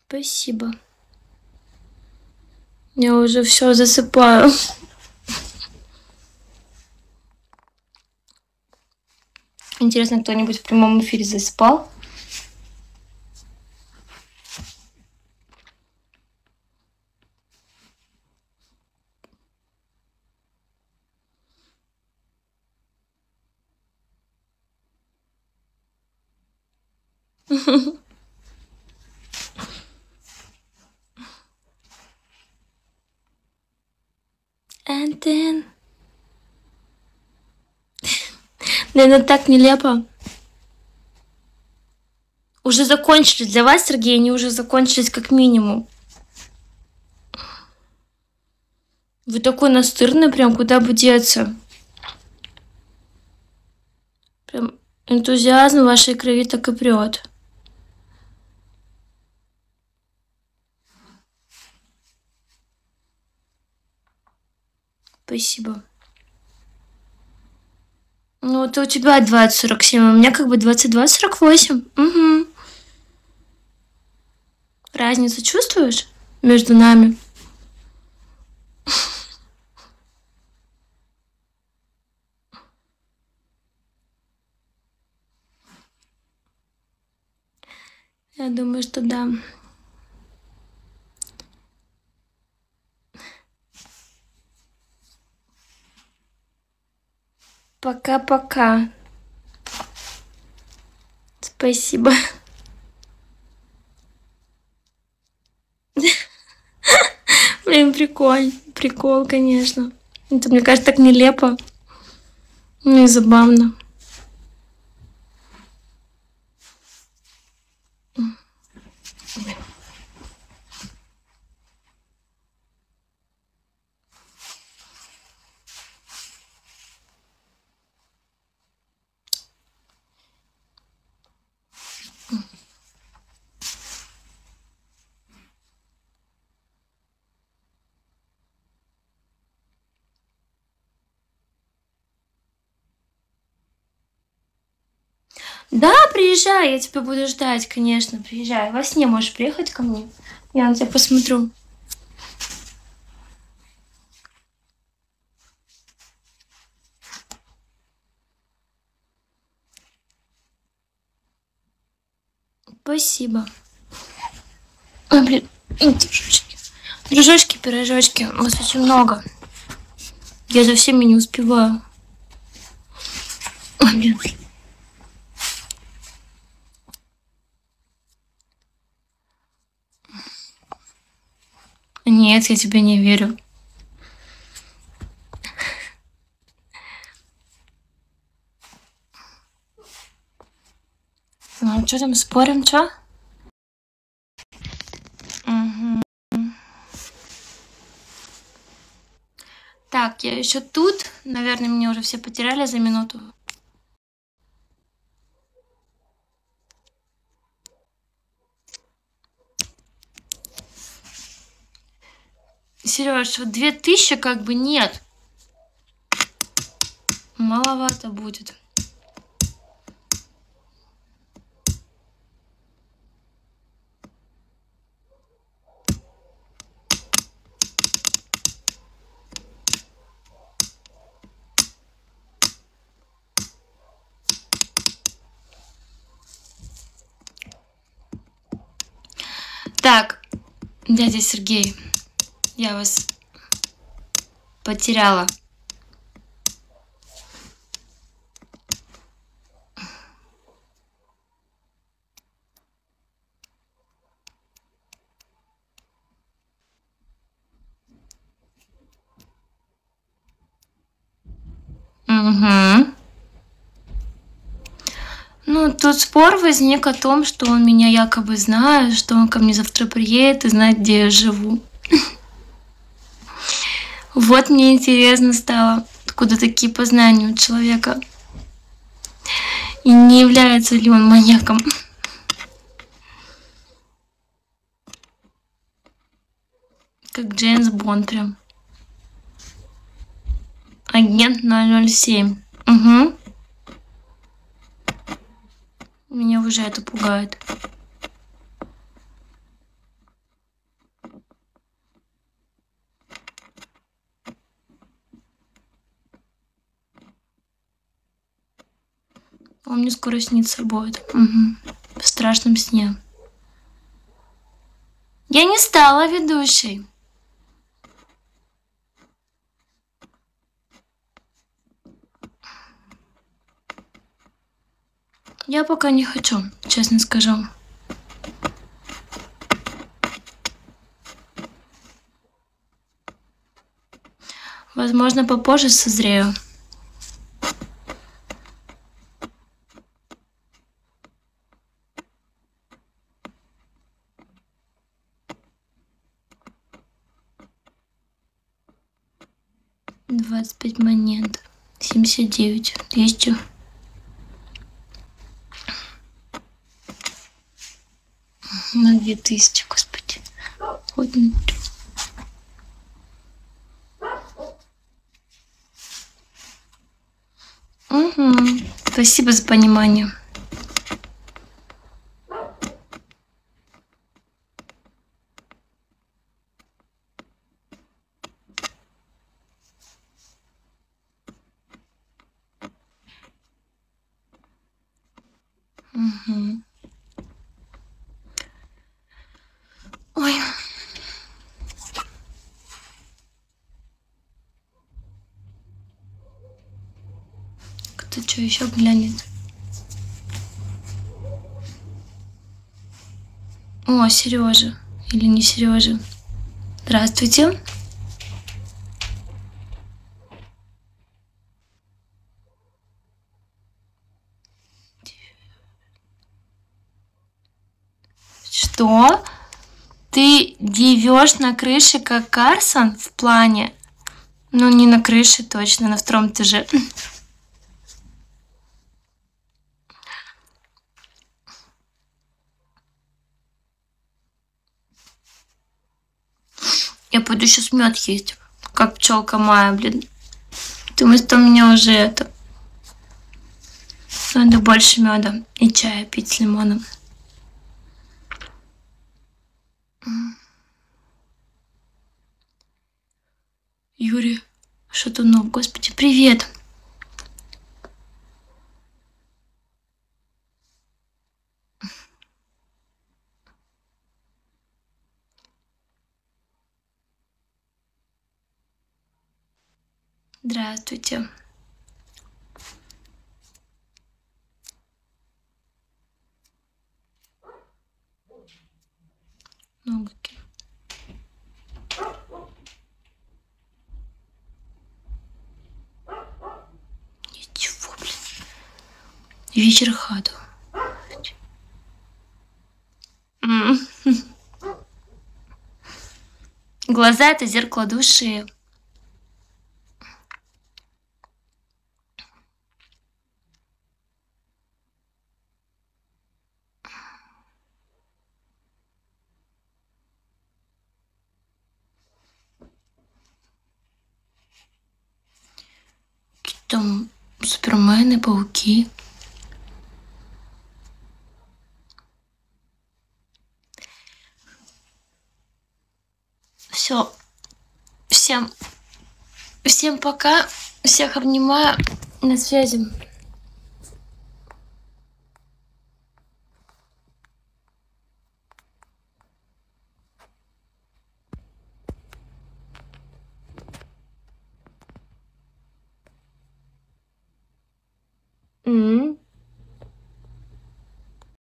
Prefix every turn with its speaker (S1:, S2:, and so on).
S1: Спасибо. Я уже все засыпаю. Интересно, кто-нибудь в прямом эфире засыпал? And then... Наверное, так нелепо. Уже закончились. Для вас, Сергей, они уже закончились как минимум. Вы такой настырный, прям куда бы деться. Прям энтузиазм в вашей крови так и прет. Спасибо. Ну, это у тебя 20:47, а у меня как бы 22:48. Угу. Разницу чувствуешь между нами? Я думаю, что да. Пока-пока. Спасибо. Блин, прикол, конечно. Это, мне кажется, так нелепо. Ну и забавно. Да, приезжай, я тебя буду ждать, конечно, приезжай. Во сне можешь приехать ко мне. Я на тебя посмотрю. Спасибо. Ой, блин, дружочки. Дружочки, пирожочки. Вас очень много. Я за всеми не успеваю. Ой, блин. Нет, я тебе не верю. Ну, что там, спорим, что? Угу. Так, я еще тут. Наверное, меня уже все потеряли за минуту. Сереж, вот 2000 как бы нет. Маловато будет. Так, дядя Сергей, я вас потеряла. Угу. Ну, тут спор возник о том, что он меня якобы знает, что он ко мне завтра приедет и знает, где я живу. Вот мне интересно стало, откуда такие познания у человека. И не является ли он маньяком. Как Джеймс Бонд прям. Агент 007. Угу. Меня уже это пугает. мне скоро снится будет. Мгм. В страшном сне. Я не стала ведущей. Я пока не хочу, честно скажу. Возможно, попозже созрею. Двадцать 25 монет. 79. 200. На 2000, господи. Вот. Угу. Спасибо за понимание. Угу. Ой. Кто что еще глянет? О, Сережа. Или не Сережа. Здравствуйте. Что? Ты дивешь на крыше, как Карсон в плане? Ну, не на крыше точно, на втором этаже. Я пойду сейчас мед есть, как пчелка моя, блин. Думаю, что у меня уже это... Надо больше меда и чая пить с лимоном. Юрий Шатунов, господи, привет. Здравствуйте. Ногти. Ничего, блин. Вечер хаду. Глаза — это зеркало души. Там супермены, пауки. Все. Всем пока. Всех обнимаю. На связи.